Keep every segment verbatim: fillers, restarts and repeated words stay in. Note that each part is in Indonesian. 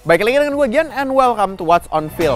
Baik lagi dengan gue Gian, and welcome to What's on Film.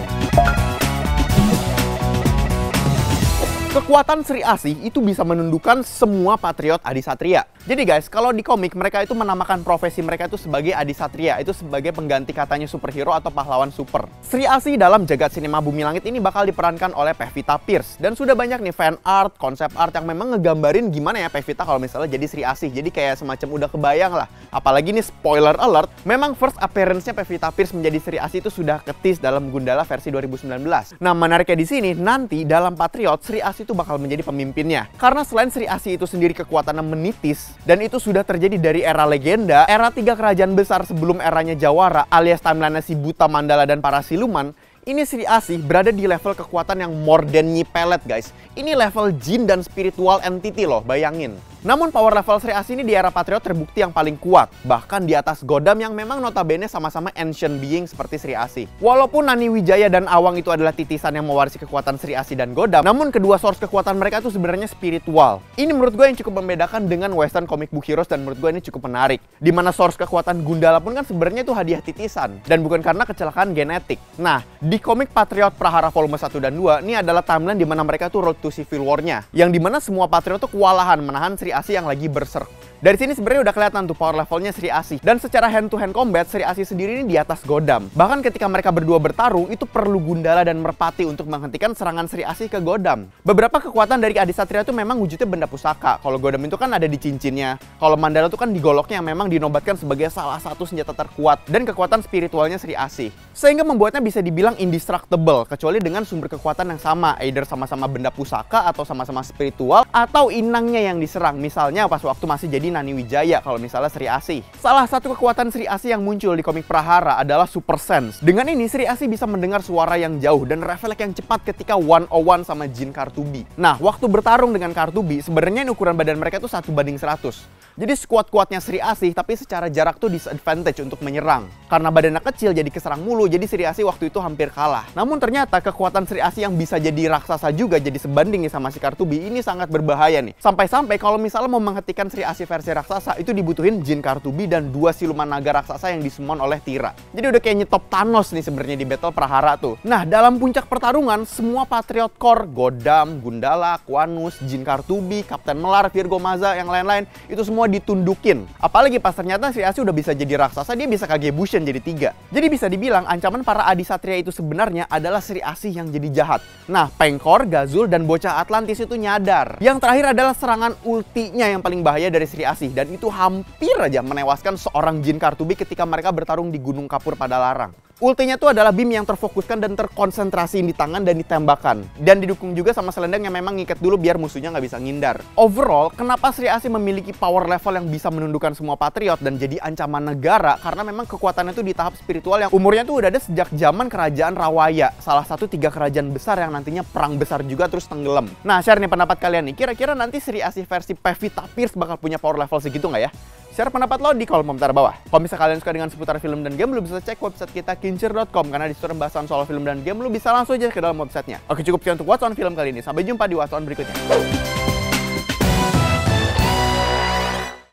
Kekuatan Sri Asih itu bisa menundukkan semua patriot Adisatria. Jadi guys, kalau di komik mereka itu menamakan profesi mereka itu sebagai Adisatria, itu sebagai pengganti katanya superhero atau pahlawan super. Sri Asih dalam jagat sinema Bumi Langit ini bakal diperankan oleh Pevita Pierce. Dan sudah banyak nih fan art, konsep art yang memang ngegambarin gimana ya Pevita kalau misalnya jadi Sri Asih. Jadi kayak semacam udah kebayang lah. Apalagi nih spoiler alert, memang first appearance-nya Pevita Pierce menjadi Sri Asih itu sudah ketis dalam Gundala versi dua ribu sembilan belas. Nah, menariknya di sini nanti dalam Patriot Sri Asih itu bakal menjadi pemimpinnya. Karena selain Sri Asih itu sendiri kekuatannya menitis, dan itu sudah terjadi dari era legenda, era tiga kerajaan besar sebelum eranya Jawara alias timeline si Buta Mandala dan para siluman, ini Sri Asih berada di level kekuatan yang more than Nyi Pelet guys. Ini level jin dan spiritual entity loh, bayangin. Namun power level Sri Asih ini di era Patriot terbukti yang paling kuat, bahkan di atas Godam yang memang notabene sama-sama ancient being seperti Sri Asih. Walaupun Nani Wijaya dan Awang itu adalah titisan yang mewarisi kekuatan Sri Asih dan Godam, namun kedua source kekuatan mereka itu sebenarnya spiritual. Ini menurut gue yang cukup membedakan dengan western comic book heroes dan menurut gue ini cukup menarik. Dimana source kekuatan Gundala pun kan sebenarnya itu hadiah titisan dan bukan karena kecelakaan genetik. Nah, di komik Patriot Prahara volume satu dan dua, ini adalah timeline dimana mereka tuh road to civil war-nya, yang dimana semua Patriot tuh kewalahan menahan Sri Asih yang lagi berserk. Dari sini sebenarnya udah kelihatan tuh power levelnya Sri Asih. Dan secara hand to hand combat, Sri Asih sendiri ini di atas Godam. Bahkan ketika mereka berdua bertarung, itu perlu Gundala dan Merpati untuk menghentikan serangan Sri Asih ke Godam. Beberapa kekuatan dari Adisatria itu memang wujudnya benda pusaka. Kalau Godam itu kan ada di cincinnya. Kalau Mandala itu kan di goloknya yang memang dinobatkan sebagai salah satu senjata terkuat dan kekuatan spiritualnya Sri Asih. Sehingga membuatnya bisa dibilang indestructible, kecuali dengan sumber kekuatan yang sama, either sama-sama benda pusaka atau sama-sama spiritual, atau inangnya yang diserang. Misalnya pas waktu masih jadi Nani Wijaya kalau misalnya Sri Asih. Salah satu kekuatan Sri Asih yang muncul di komik Prahara adalah Super Sense. Dengan ini Sri Asih bisa mendengar suara yang jauh dan refleks yang cepat ketika one on one sama Jin Kartubi. Nah, waktu bertarung dengan Kartubi, sebenarnya ukuran badan mereka itu satu banding seratus. Jadi sekuat-kuatnya Sri Asih, tapi secara jarak tuh disadvantage untuk menyerang. Karena badannya kecil jadi keserang mulu, jadi Sri Asih waktu itu hampir kalah. Namun ternyata kekuatan Sri Asih yang bisa jadi raksasa juga, jadi sebanding nih sama si Kartubi, ini sangat berbahaya nih. Sampai-sampai kalau misalnya mau menghentikan Sri Asih versi raksasa, itu dibutuhin Jin Kartubi dan dua siluman naga raksasa yang disummon oleh Tira. Jadi udah kayak nyetop Thanos nih sebenarnya di battle Prahara tuh. Nah, dalam puncak pertarungan, semua Patriot Core, Godam, Gundala, Quanus, Jin Kartubi, Kapten Melar, Virgo Maza, yang lain-lain, itu semua ditundukin. Apalagi pas ternyata Sri Asih udah bisa jadi raksasa, dia bisa Kagebushin jadi tiga. Jadi bisa dibilang ancaman para Adisatria itu sebenarnya adalah Sri Asih yang jadi jahat. Nah, Pengkor, Gazul, dan bocah Atlantis itu nyadar. Yang terakhir adalah serangan ultinya yang paling bahaya dari Sri Asih, dan itu hampir aja menewaskan seorang Jin Kartubi ketika mereka bertarung di Gunung Kapur pada larang. Ultinya itu adalah beam yang terfokuskan dan terkonsentrasi di tangan dan ditembakkan. Dan didukung juga sama selendang yang memang ngikat dulu biar musuhnya nggak bisa ngindar. Overall, kenapa Sri Asih memiliki power level yang bisa menundukkan semua Patriot dan jadi ancaman negara? Karena memang kekuatannya itu di tahap spiritual yang umurnya tuh udah ada sejak zaman kerajaan Rawaya. Salah satu tiga kerajaan besar yang nantinya perang besar juga terus tenggelam. Nah, share nih pendapat kalian nih. Kira-kira nanti Sri Asih versi Pevita Pierce bakal punya power level segitu nggak ya? Share pendapat lo di kolom komentar bawah. Kalau misalnya kalian suka dengan seputar film dan game, lo bisa cek website kita kincir dot com karena di situ pembahasan soal film dan game lo bisa langsung aja ke dalam websitenya. Oke, cukup sekian untuk What's on Film kali ini. Sampai jumpa di What's on berikutnya.